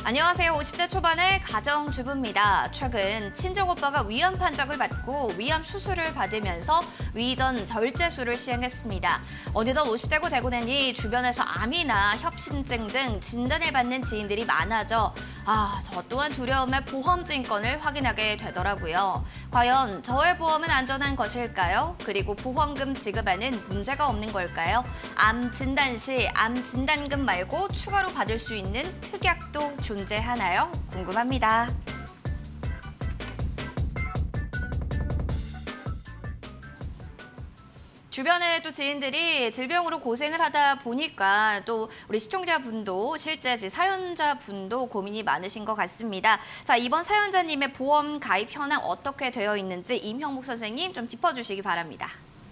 안녕하세요. 50대 초반의 가정주부입니다. 최근 친정오빠가 위암 판정을 받고 위암 수술을 받으면서 위전 절제술을 시행했습니다. 어느덧 50대고 되고 나니 주변에서 암이나 협심증 등 진단을 받는 지인들이 많아져 저 또한 두려움에 보험증권을 확인하게 되더라고요. 과연 저의 보험은 안전한 것일까요? 그리고 보험금 지급에는 문제가 없는 걸까요? 암 진단 시 암 진단금 말고 추가로 받을 수 있는 특약도 존재하나요? 궁금합니다. 주변에 또 지인들이 질병으로 고생을 하다 보니까 또 우리 시청자분도 실제 사연자분도 고민이 많으신 것 같습니다. 자, 이번 사연자님의 보험 가입 현황 어떻게 되어 있는지 임형목 선생님 좀 짚어주시기 바랍니다.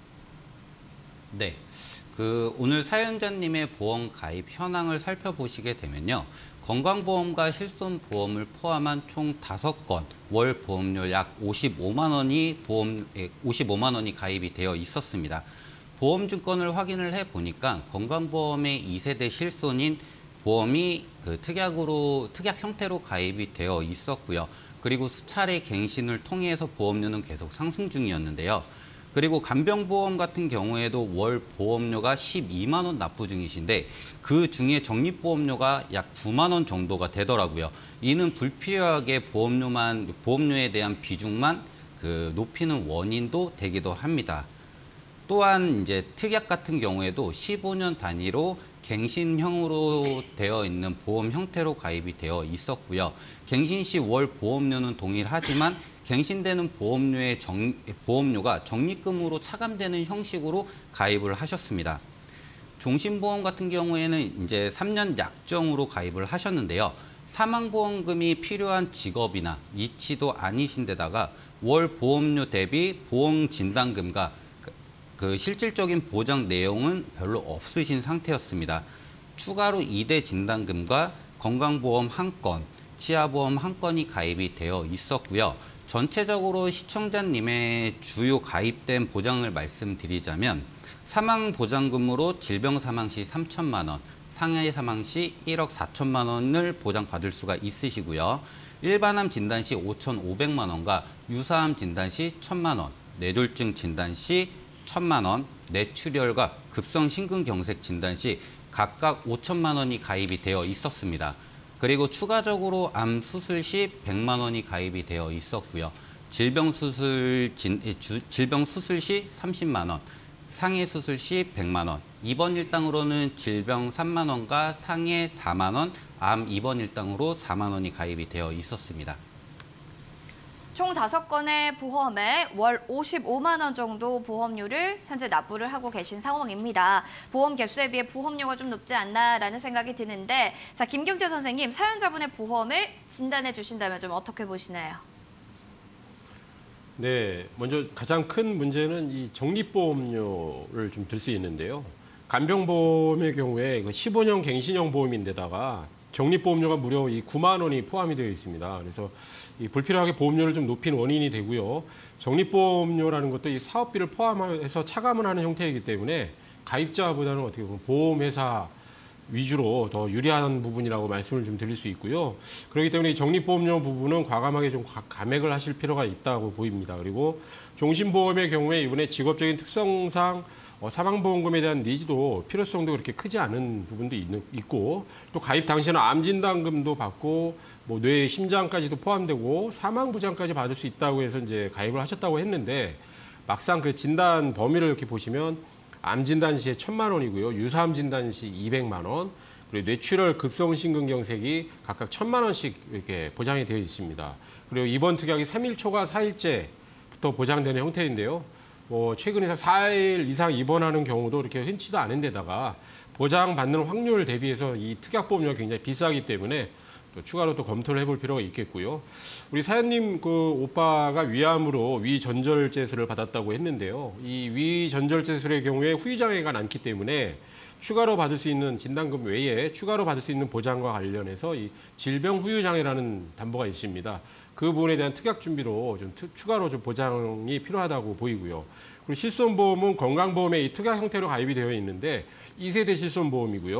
네. 오늘 사연자님의 보험 가입 현황을 살펴보시게 되면요. 건강보험과 실손보험을 포함한 총 5건, 월 보험료 약 55만 원이 가입이 되어 있었습니다. 보험증권을 확인을 해보니까 건강보험의 2세대 실손인 보험이 특약 형태로 가입이 되어 있었고요. 그리고 수차례 갱신을 통해서 보험료는 계속 상승 중이었는데요. 그리고 간병보험 같은 경우에도 월 보험료가 12만 원 납부 중이신데 그 중에 적립보험료가 약 9만 원 정도가 되더라고요. 이는 불필요하게 보험료에 대한 비중만 높이는 원인도 되기도 합니다. 또한 이제 특약 같은 경우에도 15년 단위로 갱신형으로 되어 있는 보험 형태로 가입이 되어 있었고요. 갱신 시 월 보험료는 동일하지만 갱신되는 보험료가 적립금으로 차감되는 형식으로 가입을 하셨습니다. 종신보험 같은 경우에는 이제 3년 약정으로 가입을 하셨는데요. 사망보험금이 필요한 직업이나 이치도 아니신 데다가 월 보험료 대비 보험진단금과 실질적인 보장 내용은 별로 없으신 상태였습니다. 추가로 2대 진단금과 건강보험 1건, 치아보험 1건이 가입이 되어 있었고요. 전체적으로 시청자님의 주요 가입된 보장을 말씀드리자면 사망보장금으로 질병사망 시 3천만 원, 상해사망 시 1억 4천만 원을 보장받을 수가 있으시고요. 일반암 진단 시 5,500만 원과 유사암 진단 시 1,000만 원, 뇌졸중 진단 시 1,000만 원, 뇌출혈과 급성심근경색 진단 시 각각 5천만 원이 가입이 되어 있었습니다. 그리고 추가적으로 암 수술 시 100만 원이 가입이 되어 있었고요. 질병 수술 시 30만 원, 상해 수술 시 100만 원, 입원 일당으로는 질병 3만 원과 상해 4만 원, 암 입원 일당으로 4만 원이 가입이 되어 있었습니다. 총 5건의 보험에 월 55만 원 정도 보험료를 현재 납부를 하고 계신 상황입니다. 보험 개수에 비해 보험료가 좀 높지 않나라는 생각이 드는데, 자, 김경재 선생님, 사연자분의 보험을 진단해 주신다면 좀 어떻게 보시나요? 네, 먼저 가장 큰 문제는 이 적립보험료를 좀 들 수 있는데요. 간병보험의 경우에 15년 갱신형 보험인데다가 적립보험료가 무려 이 9만 원이 포함이 되어 있습니다. 그래서 이 불필요하게 보험료를 좀 높인 원인이 되고요. 적립보험료라는 것도 이 사업비를 포함해서 차감을 하는 형태이기 때문에 가입자보다는 어떻게 보면 보험회사 위주로 더 유리한 부분이라고 말씀을 좀 드릴 수 있고요. 그렇기 때문에 이 적립보험료 부분은 과감하게 좀 감액을 하실 필요가 있다고 보입니다. 그리고 종신보험의 경우에 이번에 직업적인 특성상 사망보험금에 대한 니즈도 필요성도 그렇게 크지 않은 부분도 있고 또 가입 당시에는 암진단금도 받고 뇌 심장까지도 포함되고 사망보장까지 받을 수 있다고 해서 이제 가입을 하셨다고 했는데 막상 그 진단 범위를 이렇게 보시면 암 진단 시에 1,000만 원이고요. 유사암 진단 시 200만 원, 그리고 뇌출혈 급성심근경색이 각각 1,000만 원씩 이렇게 보장이 되어 있습니다. 그리고 입원 특약이 3일 초과 4일째부터 보장되는 형태인데요. 최근에서 4일 이상 입원하는 경우도 이렇게 흔치도 않은 데다가 보장받는 확률 대비해서 이 특약보험료가 굉장히 비싸기 때문에 또 추가로 또 검토를 해볼 필요가 있겠고요. 우리 사연님 오빠가 위암으로 위전절제술을 받았다고 했는데요. 이 위전절제술의 경우에 후유장애가 많기 때문에 추가로 받을 수 있는 진단금 외에 추가로 받을 수 있는 보장과 관련해서 이 질병 후유장애라는 담보가 있습니다. 그 부분에 대한 특약 준비로 좀 추가로 좀 보장이 필요하다고 보이고요. 그리고 실손보험은 건강보험의 이 특약 형태로 가입이 되어 있는데 2세대 실손보험이고요.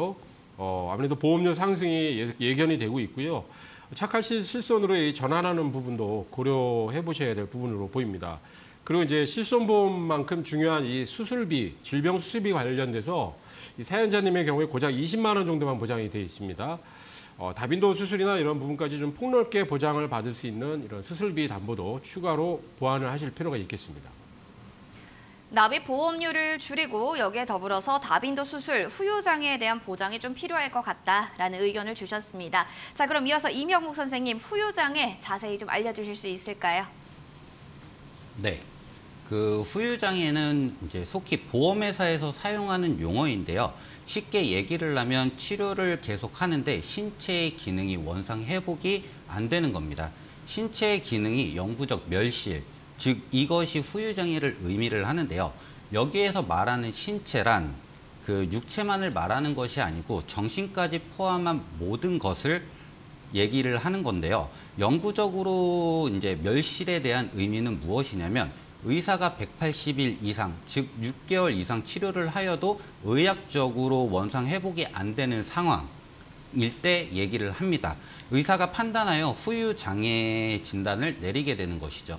아무래도 보험료 상승이 예견이 되고 있고요. 착한 실손으로 이 전환하는 부분도 고려해 보셔야 될 부분으로 보입니다. 그리고 이제 실손보험만큼 중요한 이 수술비, 질병 수술비 관련돼서 이 사연자님의 경우에 고작 20만 원 정도만 보장이 되어 있습니다. 다빈도 수술이나 이런 부분까지 좀 폭넓게 보장을 받을 수 있는 이런 수술비 담보도 추가로 보완을 하실 필요가 있겠습니다. 납입 보험료를 줄이고 여기에 더불어서 다빈도 수술, 후유장애에 대한 보장이 좀 필요할 것 같다라는 의견을 주셨습니다. 자, 그럼 이어서 이명목 선생님, 후유장애 자세히 좀 알려주실 수 있을까요? 네. 그 후유장애는 이제 속히 보험회사에서 사용하는 용어인데요. 쉽게 얘기를 하면 치료를 계속 하는데 신체의 기능이 원상 회복이 안 되는 겁니다. 신체의 기능이 영구적 멸실, 즉 이것이 후유장애를 의미를 하는데요. 여기에서 말하는 신체란 그 육체만을 말하는 것이 아니고 정신까지 포함한 모든 것을 얘기를 하는 건데요. 영구적으로 이제 멸실에 대한 의미는 무엇이냐면 의사가 180일 이상, 즉 6개월 이상 치료를 하여도 의학적으로 원상 회복이 안 되는 상황일 때 얘기를 합니다. 의사가 판단하여 후유장애 진단을 내리게 되는 것이죠.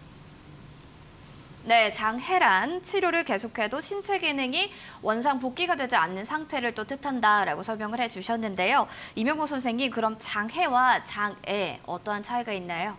네, 장해란 치료를 계속해도 신체 기능이 원상 복귀가 되지 않는 상태를 또 뜻한다라고 설명을 해주셨는데요. 이명목 선생님, 그럼 장해와 장애 어떠한 차이가 있나요?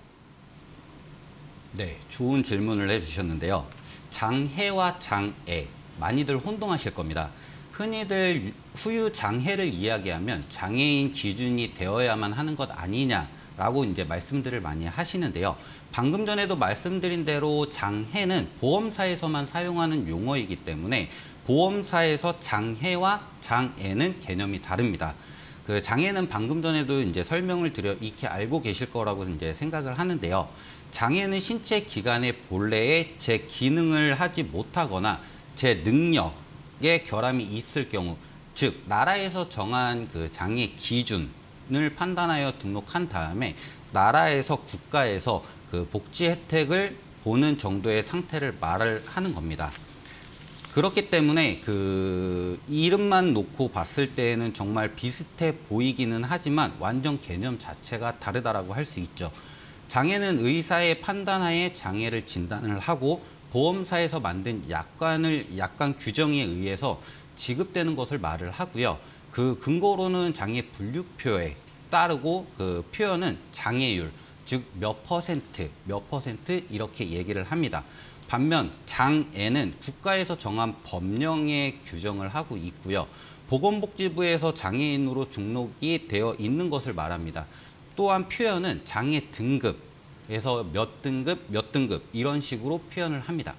네, 좋은 질문을 해주셨는데요. 장해와 장애, 많이들 혼동하실 겁니다. 흔히들 후유장애를 이야기하면 장애인 기준이 되어야만 하는 것 아니냐라고 이제 말씀들을 많이 하시는데요. 방금 전에도 말씀드린 대로 장해는 보험사에서만 사용하는 용어이기 때문에 보험사에서 장해와 장애는 개념이 다릅니다. 그 장애는 방금 전에도 이제 설명을 드려 익히 알고 계실 거라고 이제 생각을 하는데요. 장애는 신체 기관의 본래의 제 기능을 하지 못하거나 제 능력에 결함이 있을 경우, 즉 나라에서 정한 그 장애 기준을 판단하여 등록한 다음에 나라에서 국가에서 그 복지 혜택을 보는 정도의 상태를 말을 하는 겁니다. 그렇기 때문에 그 이름만 놓고 봤을 때에는 정말 비슷해 보이기는 하지만 완전 개념 자체가 다르다라고 할 수 있죠. 장애는 의사의 판단하에 장애를 진단을 하고 보험사에서 만든 약관 규정에 의해서 지급되는 것을 말을 하고요. 그 근거로는 장애 분류표에 따르고 그 표현은 장애율, 즉 몇 퍼센트 이렇게 얘기를 합니다. 반면 장애는 국가에서 정한 법령에 규정을 하고 있고요. 보건복지부에서 장애인으로 등록이 되어 있는 것을 말합니다. 또한 표현은 장애 등급에서 몇 등급 이런 식으로 표현을 합니다.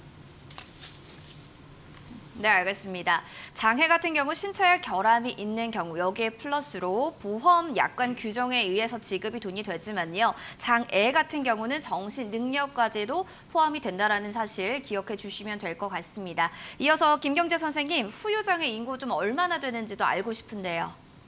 네, 알겠습니다. 장애 같은 경우 신체에 결함이 있는 경우 여기에 플러스로 보험 약관 규정에 의해서 지급이 돈이 되지만요. 장애 같은 경우는 정신 능력까지도 포함이 된다는 사실 기억해 주시면 될 것 같습니다. 이어서 김경재 선생님, 후유장애 인구 좀 얼마나 되는지도 알고 싶은데요.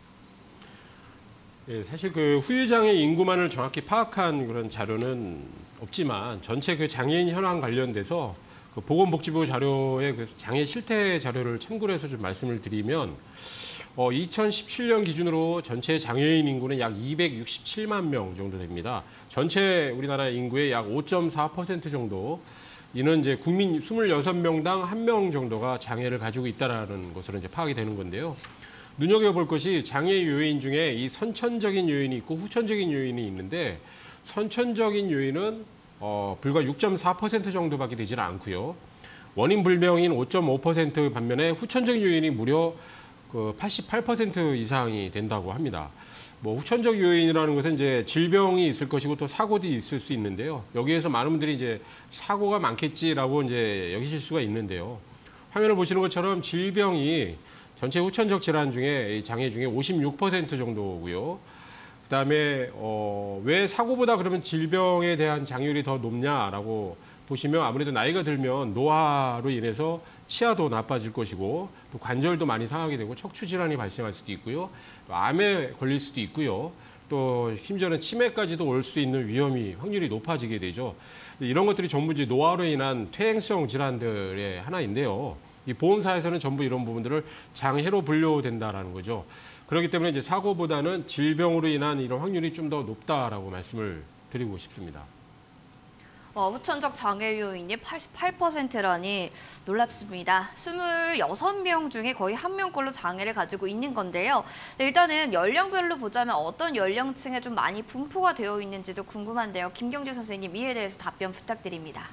예, 사실 그 후유장애 인구만을 정확히 파악한 그런 자료는 없지만 전체 그 장애인 현황 관련돼서 그 보건복지부 자료의 그 장애 실태 자료를 참고로 해서 좀 말씀을 드리면 2017년 기준으로 전체 장애인 인구는 약 267만 명 정도 됩니다. 전체 우리나라 인구의 약 5.4% 정도. 이는 이제 국민 26명당 1명 정도가 장애를 가지고 있다라는 것으로 이제 파악이 되는 건데요. 눈여겨볼 것이 장애 요인 중에 이 선천적인 요인이 있고 후천적인 요인이 있는데 선천적인 요인은 불과 6.4% 정도밖에 되지는 않고요. 원인 불명인 5.5% 반면에 후천적 요인이 무려 그 88% 이상이 된다고 합니다. 뭐 후천적 요인이라는 것은 이제 질병이 있을 것이고 또 사고도 있을 수 있는데요. 여기에서 많은 분들이 이제 사고가 많겠지라고 이제 여기실 수가 있는데요. 화면을 보시는 것처럼 질병이 전체 후천적 질환 중에 장애 중에 56% 정도고요. 그다음에 왜 사고보다 그러면 질병에 대한 장애율이 더 높냐라고 보시면 아무래도 나이가 들면 노화로 인해서 치아도 나빠질 것이고 또 관절도 많이 상하게 되고 척추 질환이 발생할 수도 있고요. 암에 걸릴 수도 있고요. 또 심지어는 치매까지도 올 수 있는 위험이 확률이 높아지게 되죠. 이런 것들이 전부 이제 노화로 인한 퇴행성 질환들의 하나인데요. 이 보험사에서는 전부 이런 부분들을 장애로 분류된다라는 거죠. 그렇기 때문에 이제 사고보다는 질병으로 인한 이런 확률이 좀 더 높다라고 말씀을 드리고 싶습니다. 후천적 장애 요인이 88%라니 놀랍습니다. 26명 중에 거의 1명꼴로 장애를 가지고 있는 건데요. 일단은 연령별로 보자면 어떤 연령층에 좀 많이 분포가 되어 있는지도 궁금한데요. 김경재 선생님, 이에 대해서 답변 부탁드립니다.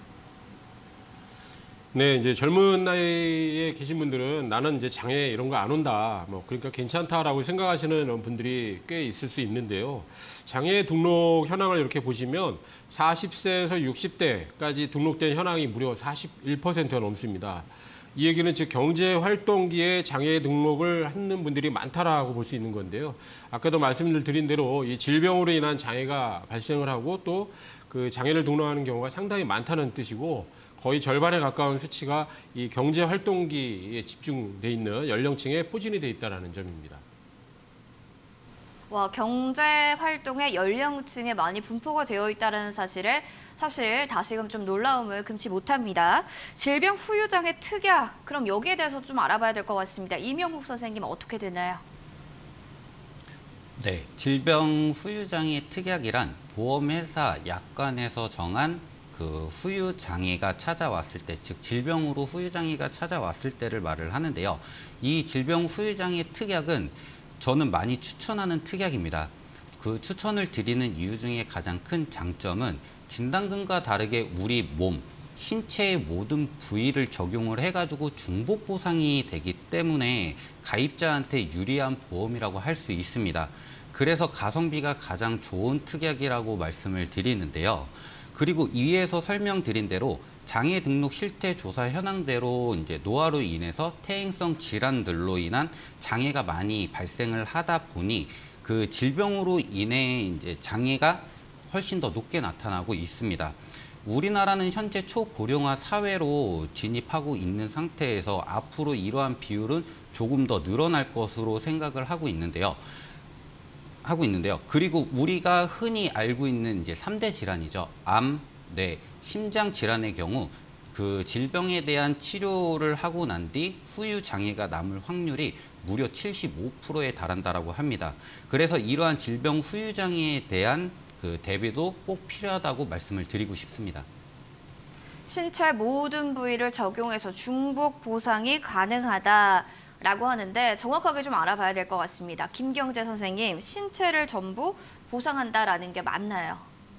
네, 이제 젊은 나이에 계신 분들은 나는 이제 장애 이런 거 안 온다, 뭐 그러니까 괜찮다라고 생각하시는 분들이 꽤 있을 수 있는데요. 장애 등록 현황을 이렇게 보시면 40세에서 60대까지 등록된 현황이 무려 41%가 넘습니다. 이 얘기는 즉 경제 활동기에 장애 등록을 하는 분들이 많다라고 볼 수 있는 건데요. 아까도 말씀을 드린 대로 이 질병으로 인한 장애가 발생을 하고 또 그 장애를 등록하는 경우가 상당히 많다는 뜻이고, 거의 절반에 가까운 수치가 이 경제 활동기에 집중돼 있는 연령층에 포진이 돼 있다는 점입니다. 경제 활동의 연령층에 많이 분포가 되어 있다는 사실 다시금 좀 놀라움을 금치 못합니다. 질병 후유장애 특약, 그럼 여기에 대해서 좀 알아봐야 될 것 같습니다. 이명국 선생님, 어떻게 되나요? 네, 질병 후유장애 특약이란 보험회사 약관에서 정한 그 후유장애가 찾아왔을 때, 즉 질병으로 후유장애가 찾아왔을 때를 말을 하는데요. 이 질병 후유장애 특약은 저는 많이 추천하는 특약입니다. 그 추천을 드리는 이유 중에 가장 큰 장점은 진단금과 다르게 우리 몸, 신체의 모든 부위를 적용을 해가지고 중복 보상이 되기 때문에 가입자한테 유리한 보험이라고 할 수 있습니다. 그래서 가성비가 가장 좋은 특약이라고 말씀을 드리는데요. 그리고 위에서 설명드린 대로 장애 등록 실태 조사 현황대로 이제 노화로 인해서 퇴행성 질환들로 인한 장애가 많이 발생을 하다 보니 그 질병으로 인해 이제 장애가 훨씬 더 높게 나타나고 있습니다. 우리나라는 현재 초고령화 사회로 진입하고 있는 상태에서 앞으로 이러한 비율은 조금 더 늘어날 것으로 생각을 하고 있는데요. 그리고 우리가 흔히 알고 있는 이제 3대 질환이죠. 암, 뇌, 심장 질환의 경우 그 질병에 대한 치료를 하고 난 뒤 후유 장애가 남을 확률이 무려 75%에 달한다라고 합니다. 그래서 이러한 질병 후유 장애에 대한 그 대비도 꼭 필요하다고 말씀을 드리고 싶습니다. 신체 모든 부위를 적용해서 중복 보상이 가능하다라고 하는데 정확하게 좀 알아봐야 될 것 같습니다. 김경재 선생님, 신체를 전부 보상한다라는 게 맞나요?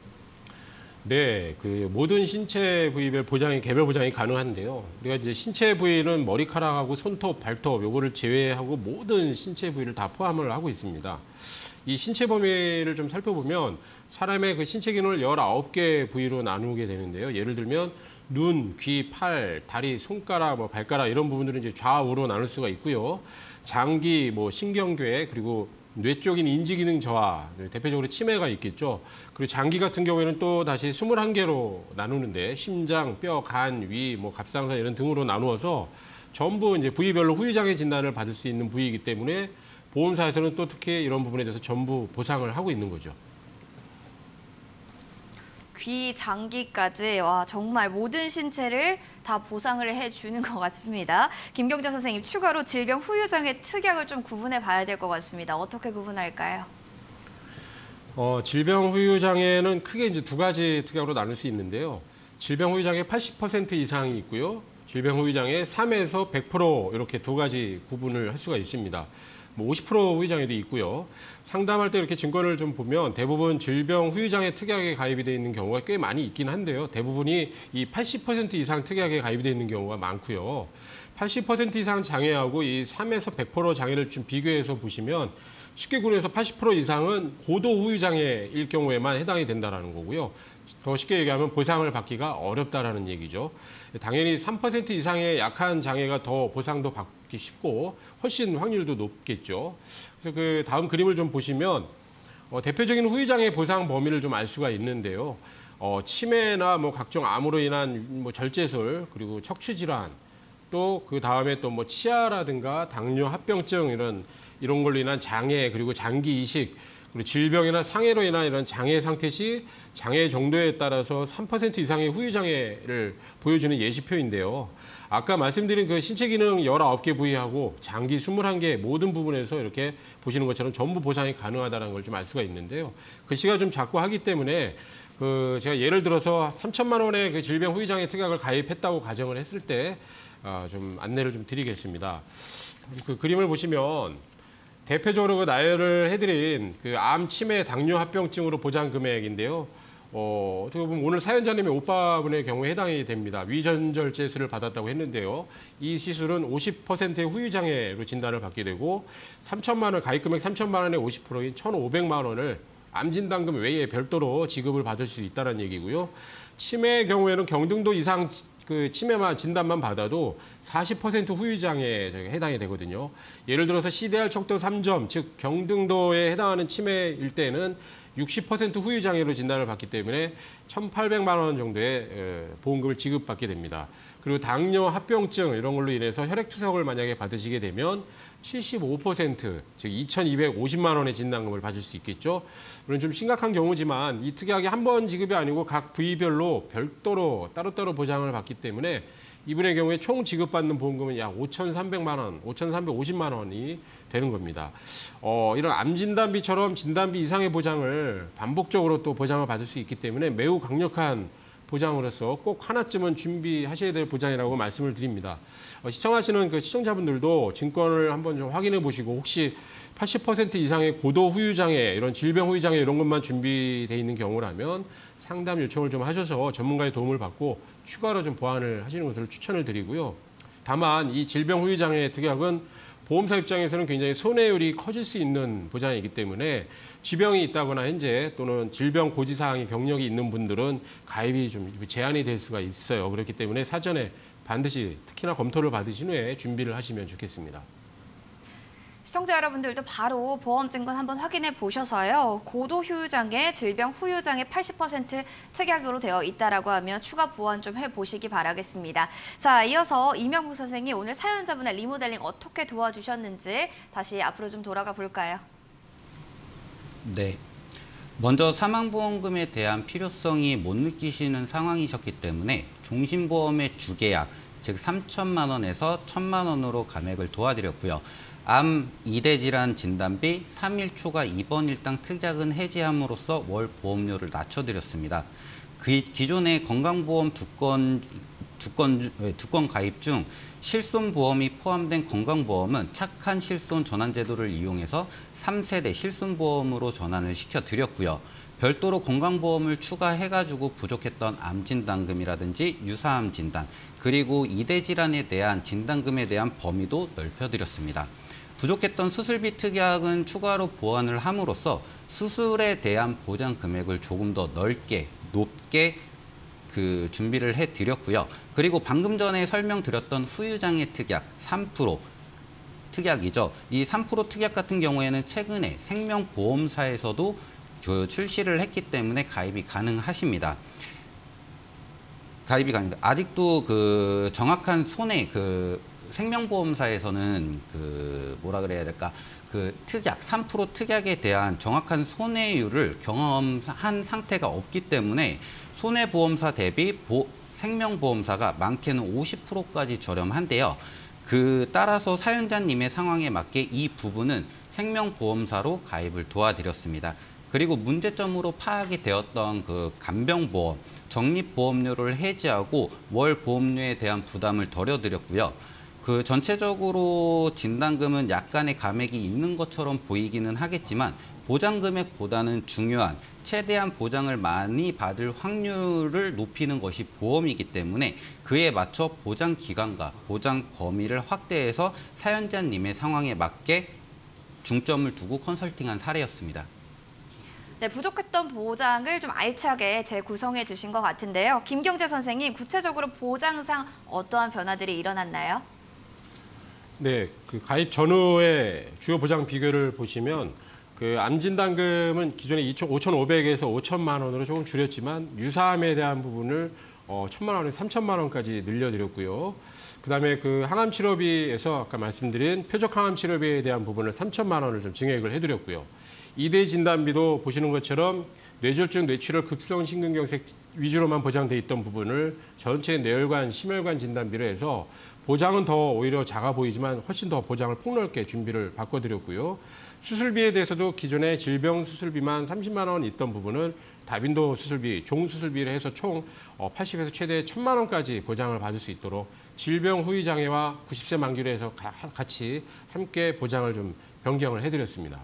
네, 그 모든 신체 부위별 보장이 개별 보장이 가능한데요. 우리가 이제 신체 부위는 머리카락하고 손톱, 발톱 요거를 제외하고 모든 신체 부위를 다 포함을 하고 있습니다. 이 신체 범위를 좀 살펴보면 사람의 그 신체 기능을 19개 부위로 나누게 되는데요. 예를 들면 눈, 귀, 팔, 다리, 손가락, 발가락 이런 부분들은 이제 좌우로 나눌 수가 있고요. 장기, 신경괴, 그리고 뇌 쪽인 인지기능 저하, 대표적으로 치매가 있겠죠. 그리고 장기 같은 경우에는 또 다시 21개로 나누는데 심장, 뼈, 간, 위, 갑상선 이런 등으로 나누어서 전부 이제 부위별로 후유장애 진단을 받을 수 있는 부위이기 때문에 보험사에서는 또 특히 이런 부분에 대해서 전부 보상을 하고 있는 거죠. 귀, 장기까지 정말 모든 신체를 다 보상을 해주는 것 같습니다. 김경재 선생님, 추가로 질병 후유장애 특약을 좀 구분해 봐야 될 것 같습니다. 어떻게 구분할까요? 질병 후유장애는 크게 이제 두 가지 특약으로 나눌 수 있는데요. 질병 후유장애 80% 이상이 있고요. 질병 후유장애 3에서 100% 이렇게 두 가지 구분을 할 수가 있습니다. 50% 후유장애도 있고요. 상담할 때 이렇게 증권을 좀 보면 대부분 질병 후유장애 특약에 가입이 되어 있는 경우가 꽤 많이 있긴 한데요. 대부분이 이 80% 이상 특약에 가입이 되어 있는 경우가 많고요. 80% 이상 장애하고 이 3에서 100% 장애를 좀 비교해서 보시면 쉽게 구분해서 80% 이상은 고도 후유장애일 경우에만 해당이 된다는 거고요. 더 쉽게 얘기하면 보상을 받기가 어렵다라는 얘기죠. 당연히 3% 이상의 약한 장애가 더 보상도 받기 쉽고 훨씬 확률도 높겠죠. 그래서 그 다음 그림을 좀 보시면 대표적인 후유장애 보상 범위를 좀 알 수가 있는데요. 치매나 각종 암으로 인한 절제술, 그리고 척추질환, 또 그 다음에 또 치아라든가 당뇨, 합병증 이런 걸로 인한 장애, 그리고 장기 이식, 그리고 질병이나 상해로 인한 이런 장애 상태 시 장애 정도에 따라서 3% 이상의 후유 장애를 보여주는 예시표인데요. 아까 말씀드린 그 신체 기능 19개 부위하고 장기 21개 모든 부분에서 이렇게 보시는 것처럼 전부 보상이 가능하다는 걸 좀 알 수가 있는데요. 글씨가 좀 작고 하기 때문에 제가 예를 들어서 3천만 원의 그 질병 후유 장애 특약을 가입했다고 가정을 했을 때 좀 안내를 좀 드리겠습니다. 그 그림을 보시면 대표적으로 그 나열을 해드린 그 암, 치매, 당뇨, 합병증으로 보장 금액인데요. 어떻게 보면 오늘 사연자님의 오빠분의 경우에 해당이 됩니다. 위전절제술을 받았다고 했는데요. 이 시술은 50%의 후유장애로 진단을 받게 되고 3천만 원, 가입금액 3천만 원의 50%인 1,500만 원을 암진단금 외에 별도로 지급을 받을 수 있다는 얘기고요. 치매의 경우에는 경등도 이상 그 치매만 진단만 받아도 40% 후유장애에 해당이 되거든요. 예를 들어서 CDR 척도 3점, 즉 경등도에 해당하는 치매일 때는 60% 후유장애로 진단을 받기 때문에 1,800만 원 정도의 보험금을 지급받게 됩니다. 그리고 당뇨, 합병증 이런 걸로 인해서 혈액투석을 만약에 받으시게 되면 75%, 즉 2,250만 원의 진단금을 받을 수 있겠죠. 물론 좀 심각한 경우지만 이 특약이 한 번 지급이 아니고 각 부위별로 별도로 따로따로 보장을 받기 때문에 이분의 경우에 총 지급받는 보험금은 약 5,300만 원, 5,350만 원이 되는 겁니다. 이런 암진단비처럼 진단비 이상의 보장을 반복적으로 또 보장을 받을 수 있기 때문에 매우 강력한 보장으로서 꼭 하나쯤은 준비하셔야 될 보장이라고 말씀을 드립니다. 시청하시는 그 시청자분들도 증권을 한번 좀 확인해 보시고 혹시 80% 이상의 고도 후유장애, 이런 질병 후유장애 이런 것만 준비되어 있는 경우라면 상담 요청을 좀 하셔서 전문가의 도움을 받고 추가로 좀 보완을 하시는 것을 추천을 드리고요. 다만 이 질병 후유장애 특약은 보험사 입장에서는 굉장히 손해율이 커질 수 있는 보장이기 때문에 지병이 있다거나 현재 또는 질병 고지사항이 경력이 있는 분들은 가입이 좀 제한이 될 수가 있어요. 그렇기 때문에 사전에 반드시 특히나 검토를 받으신 후에 준비를 하시면 좋겠습니다. 시청자 여러분들도 바로 보험증권 한번 확인해 보셔서요. 고도 후유장애, 질병 후유장애 80% 특약으로 되어 있다라고 하면 추가 보완 좀 해보시기 바라겠습니다. 자, 이어서 이명국 선생님 오늘 사연자분의 리모델링 어떻게 도와주셨는지 다시 앞으로 좀 돌아가 볼까요? 네. 먼저 사망보험금에 대한 필요성이 못 느끼시는 상황이셨기 때문에 종신보험의 주계약, 즉 3천만 원에서 1,000만 원으로 감액을 도와드렸고요. 암 2대 질환 진단비 3일 초과 입원 일당 특약은 해지함으로써 월 보험료를 낮춰드렸습니다. 기존의 건강보험 두 건 가입 중 실손보험이 포함된 건강보험은 착한 실손 전환제도를 이용해서 3세대 실손보험으로 전환을 시켜드렸고요. 별도로 건강보험을 추가해가지고 부족했던 암진단금이라든지 유사암 진단, 그리고 2대 질환에 대한 진단금에 대한 범위도 넓혀드렸습니다. 부족했던 수술비 특약은 추가로 보완을 함으로써 수술에 대한 보장 금액을 조금 더 높게 준비를 해드렸고요. 그리고 방금 전에 설명드렸던 후유장애 특약 3% 특약이죠. 이 3% 특약 같은 경우에는 최근에 생명보험사에서도 출시를 했기 때문에 가입이 가능하십니다. 아직도 그 정확한 손해 생명보험사에서는 뭐라 그래야 될까? 특약, 3% 특약에 대한 정확한 손해율을 경험한 상태가 없기 때문에 손해보험사 대비 생명보험사가 많게는 50%까지 저렴한데요. 따라서 사연자님의 상황에 맞게 이 부분은 생명보험사로 가입을 도와드렸습니다. 그리고 문제점으로 파악이 되었던 간병보험, 적립보험료를 해지하고 월 보험료에 대한 부담을 덜어드렸고요. 전체적으로 진단금은 약간의 감액이 있는 것처럼 보이기는 하겠지만 보장금액보다는 중요한 최대한 보장을 많이 받을 확률을 높이는 것이 보험이기 때문에 그에 맞춰 보장 기간과 보장 범위를 확대해서 사연자님의 상황에 맞게 중점을 두고 컨설팅한 사례였습니다. 네, 부족했던 보장을 좀 알차게 재구성해 주신 것 같은데요. 김경재 선생님, 구체적으로 보장상 어떠한 변화들이 일어났나요? 네, 가입 전후의 주요 보장 비교를 보시면 암진단금은 기존에 5,500에서 5천만 원으로 조금 줄였지만 유사암에 대한 부분을 1,000만 원에서 3천만 원까지 늘려드렸고요. 그다음에 항암 치료비에서 아까 말씀드린 표적 항암 치료비에 대한 부분을 3천만 원을 좀 증액을 해드렸고요. 2대 진단비도 보시는 것처럼 뇌졸중, 뇌출혈, 급성 심근경색 위주로만 보장돼 있던 부분을 전체 뇌혈관, 심혈관 진단비로 해서 보장은 더 오히려 작아 보이지만 훨씬 더 보장을 폭넓게 준비를 바꿔드렸고요. 수술비에 대해서도 기존에 질병 수술비만 30만 원 있던 부분을 다빈도 수술비, 종 수술비를 해서 총 80에서 최대 1,000만 원까지 보장을 받을 수 있도록 질병 후유 장애와 90세 만기로 해서 같이 함께 보장을 좀 변경을 해드렸습니다.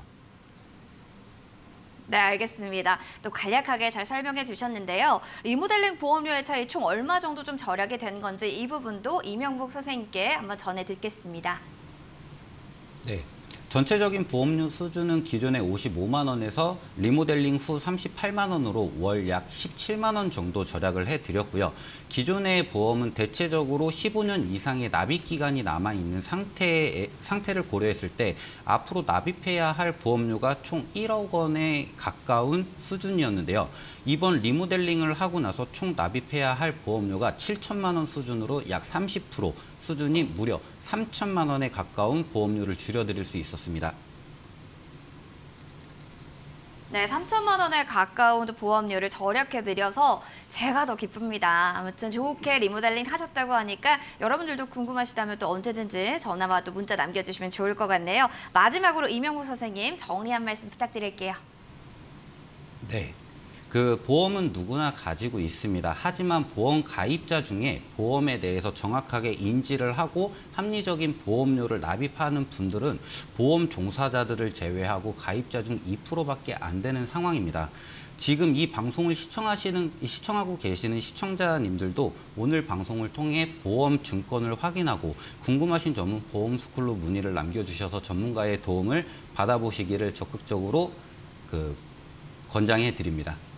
네, 알겠습니다. 또 간략하게 잘 설명해 주셨는데요. 리모델링 보험료의 차이 총 얼마 정도 좀 절약이 된 건지 이 부분도 이명복 선생님께 한번 전해 듣겠습니다. 네. 전체적인 보험료 수준은 기존의 55만 원에서 리모델링 후 38만 원으로 월 약 17만 원 정도 절약을 해드렸고요. 기존의 보험은 대체적으로 15년 이상의 납입 기간이 남아있는 상태를 고려했을 때 앞으로 납입해야 할 보험료가 총 1억 원에 가까운 수준이었는데요. 이번 리모델링을 하고 나서 총 납입해야 할 보험료가 7천만 원 수준으로 약 30% 수준이 무려 3천만 원에 가까운 보험료를 줄여드릴 수 있었습니다. 네, 3천만 원에 가까운 보험료를 절약해드려서 제가 더 기쁩니다. 아무튼 좋게 리모델링 하셨다고 하니까 여러분들도 궁금하시다면 또 언제든지 전화와 또 문자 남겨주시면 좋을 것 같네요. 마지막으로 이명복 선생님 정리 한 말씀 부탁드릴게요. 네. 그 보험은 누구나 가지고 있습니다. 하지만 보험 가입자 중에 보험에 대해서 정확하게 인지를 하고 합리적인 보험료를 납입하는 분들은 보험 종사자들을 제외하고 가입자 중 2%밖에 안 되는 상황입니다. 지금 이 방송을 시청하고 계시는 시청자님들도 오늘 방송을 통해 보험 증권을 확인하고 궁금하신 점은 보험스쿨로 문의를 남겨주셔서 전문가의 도움을 받아보시기를 적극적으로 권장해 드립니다.